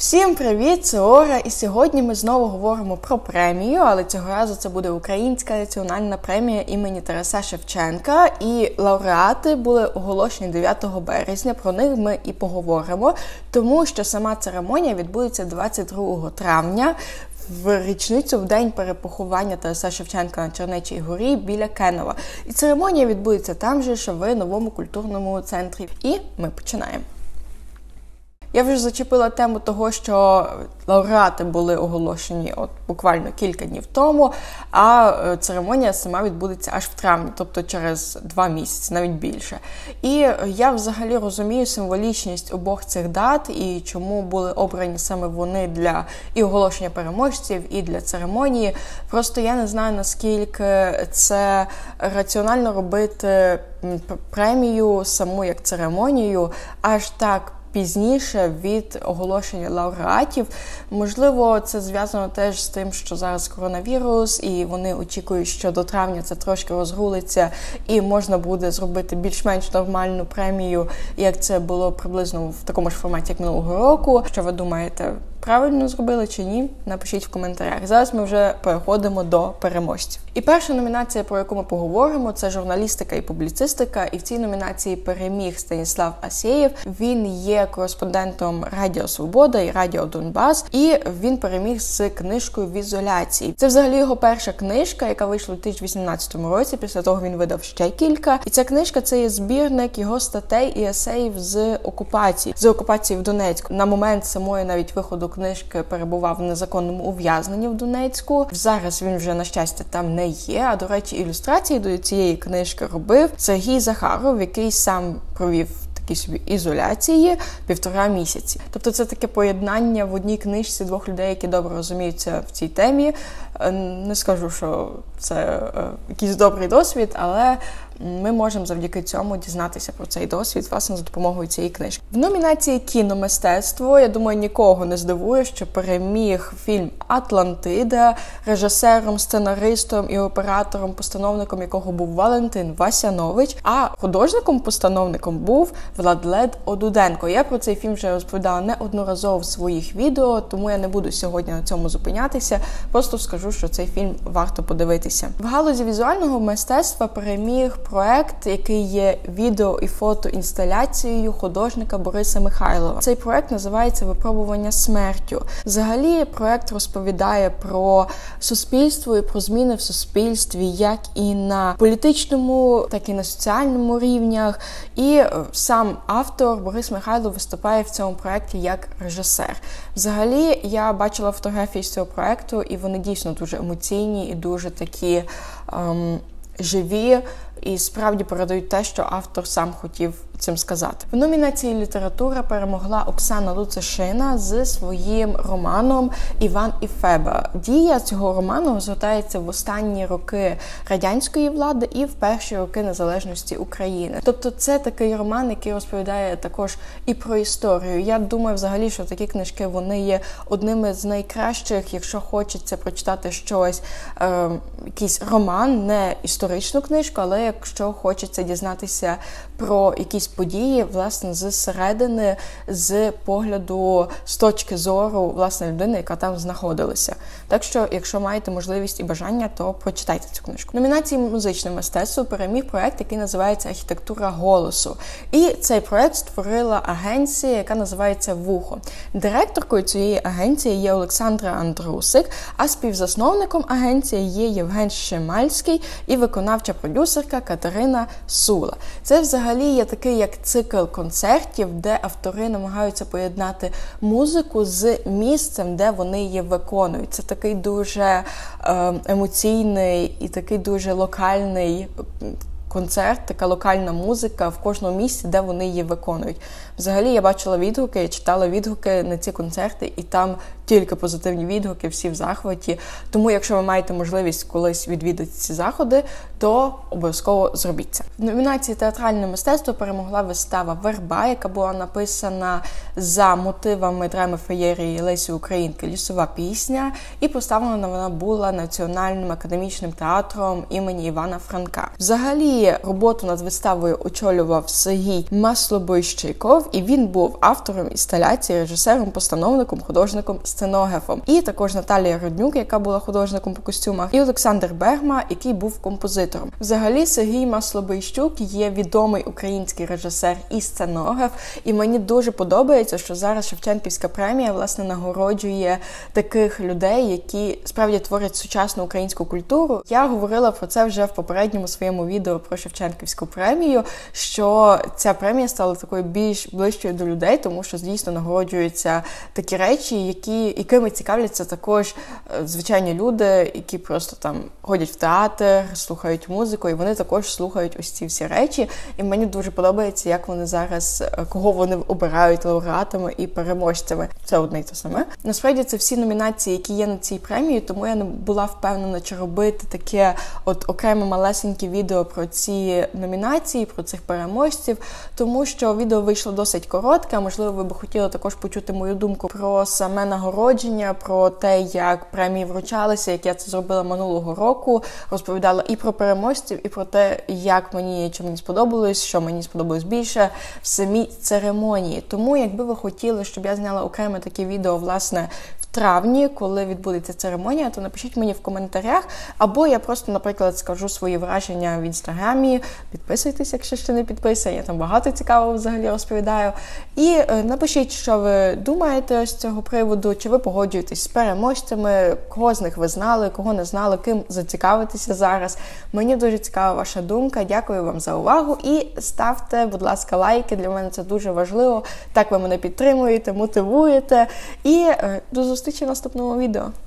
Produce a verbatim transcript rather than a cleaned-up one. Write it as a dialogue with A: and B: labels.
A: Всім привіт, це Ора, і сьогодні ми знову говоримо про премію, але цього разу це буде Українська національна премія імені Тараса Шевченка, і лауреати були оголошені дев'ятого березня, про них ми і поговоримо, тому що сама церемонія відбудеться двадцять другого травня, в річницю в день перепоховання Тараса Шевченка на Чернечій горі біля Кенова. І церемонія відбудеться там же, що в новому культурному центрі. І ми починаємо. Я вже зачепила тему того, що лауреати були оголошені от буквально кілька днів тому, а церемонія сама відбудеться аж в травні, тобто через два місяці, навіть більше. І я взагалі розумію символічність обох цих дат і чому були обрані саме вони для і оголошення переможців, і для церемонії. Просто я не знаю, наскільки це раціонально робити премію саму як церемонію аж так пізніше від оголошення лауреатів. Можливо, це зв'язано теж з тим, що зараз коронавірус, і вони очікують, що до травня це трошки розгулиться, і можна буде зробити більш-менш нормальну премію, як це було приблизно в такому ж форматі, як минулого року. Що ви думаєте, правильно зробили чи ні? Напишіть в коментарях. Зараз ми вже переходимо до переможців. І перша номінація, про яку ми поговоримо, це журналістика і публіцистика. І в цій номінації переміг Станіслав Асєєв. Він є кореспондентом Радіо Свобода і Радіо Донбас. І він переміг з книжкою «В ізоляції». Це взагалі його перша книжка, яка вийшла у дві тисячі вісімнадцятому році. Після того він видав ще кілька. І ця книжка – це є збірник його статей і есеїв з окупації. З окупації в Донецьку. На момент самої навіть виходу книжки перебував в незаконному ув'язненні в Донецьку. Зараз він вже, на щастя, там не є. А, до речі, ілюстрації до цієї книжки робив Сергій Захаров, який сам провів такі собі ізоляції півтора місяці. Тобто це таке поєднання в одній книжці двох людей, які добре розуміються в цій темі. Не скажу, що це якийсь добрий досвід, але ми можемо завдяки цьому дізнатися про цей досвід, власне, за допомогою цієї книжки. В номінації «Кіномистецтво», я думаю, нікого не здивує, що переміг фільм «Атлантида», режисером, сценаристом і оператором-постановником якого був Валентин Васянович, а художником-постановником був Владлен Одуденко. Я про цей фільм вже розповідала неодноразово в своїх відео, тому я не буду сьогодні на цьому зупинятися, просто скажу, що цей фільм варто подивитися. В галузі візуального мистецтва переміг проект, який є відео- і фотоінсталяцією художника Бориса Михайлова. Цей проект називається «Випробування смертю». Взагалі, проект розповідає про суспільство і про зміни в суспільстві, як і на політичному, так і на соціальному рівнях. І сам автор Борис Михайлов виступає в цьому проекті як режисер. Взагалі, я бачила фотографії з цього проекту, і вони дійсно дуже емоційні і дуже такі ем, живі, і справді передають те, що автор сам хотів цим сказати. В номінації «Література» перемогла Оксана Луцишина з своїм романом «Іван і Феба». Дія цього роману розгортається в останні роки радянської влади і в перші роки незалежності України. Тобто це такий роман, який розповідає також і про історію. Я думаю взагалі, що такі книжки, вони є одними з найкращих, якщо хочеться прочитати щось, е, якийсь роман, не історичну книжку, але якщо хочеться дізнатися про якісь події, власне, зсередини, з погляду, з точки зору, власне, людини, яка там знаходилася. Так що, якщо маєте можливість і бажання, то прочитайте цю книжку. В номінації «Музичне мистецтво» переміг проект, який називається «Архітектура голосу». І цей проект створила агенція, яка називається «Вухо». Директоркою цієї агенції є Олександра Андрусик, а співзасновником агенції є Євген Шимальський і виконавча продюсерка Катерина Сула. Це взагалі є такий як цикл концертів, де автори намагаються поєднати музику з місцем, де вони її виконують. Це такий дуже е, емоційний і такий дуже локальний концерт, така локальна музика в кожному місці, де вони її виконують. Взагалі, я бачила відгуки, я читала відгуки на ці концерти, і там тільки позитивні відгуки, всі в захваті. Тому, якщо ви маєте можливість колись відвідати ці заходи, то обов'язково зробіть це. В номінації «Театральне мистецтво» перемогла вистава «Верба», яка була написана за мотивами драми феєрії Лесі Українки «Лісова пісня», і поставлена вона була Національним академічним театром імені Івана Франка. Взагалі, Взагалі, роботу над виставою очолював Сергій Маслобойщиков, і він був автором інсталяції, режисером, постановником, художником, сценографом. І також Наталія Роднюк, яка була художником по костюмах, і Олександр Бергма, який був композитором. Взагалі, Сергій Маслобойщук є відомий український режисер і сценограф, і мені дуже подобається, що зараз Шевченківська премія, власне, нагороджує таких людей, які справді творять сучасну українську культуру. Я говорила про це вже в попередньому своєму відео про Шевченківську премію, що ця премія стала такою більш ближчою до людей, тому що, дійсно, нагороджуються такі речі, які, якими цікавляться також звичайні люди, які просто там ходять в театр, слухають музику, і вони також слухають ось ці всі речі. І мені дуже подобається, як вони зараз, кого вони обирають лауреатами і переможцями. Це одне й те саме. Насправді, це всі номінації, які є на цій премії, тому я не була впевнена, чи робити таке от окреме малесеньке відео про ці номінації, про цих переможців, тому що відео вийшло досить коротке, а можливо, ви б хотіли також почути мою думку про саме нагородження, про те, як премії вручалися, як я це зробила минулого року, розповідала і про переможців, і про те, як мені, що мені сподобалось, що мені сподобалось більше в самій церемонії. Тому, якби ви хотіли, щоб я зняла окреме таке відео, власне, в травні, коли відбудеться церемонія, то напишіть мені в коментарях, або я просто, наприклад, скажу свої враження в інстаграмі, підписуйтесь, якщо ще не підписані, я там багато цікавого взагалі розповідаю. І е, напишіть, що ви думаєте з цього приводу, чи ви погоджуєтесь з переможцями, кого з них ви знали, кого не знали, ким зацікавитися зараз. Мені дуже цікава ваша думка, дякую вам за увагу і ставте, будь ласка, лайки, для мене це дуже важливо, так ви мене підтримуєте, мотивуєте і е, до зустрічі в наступному відео.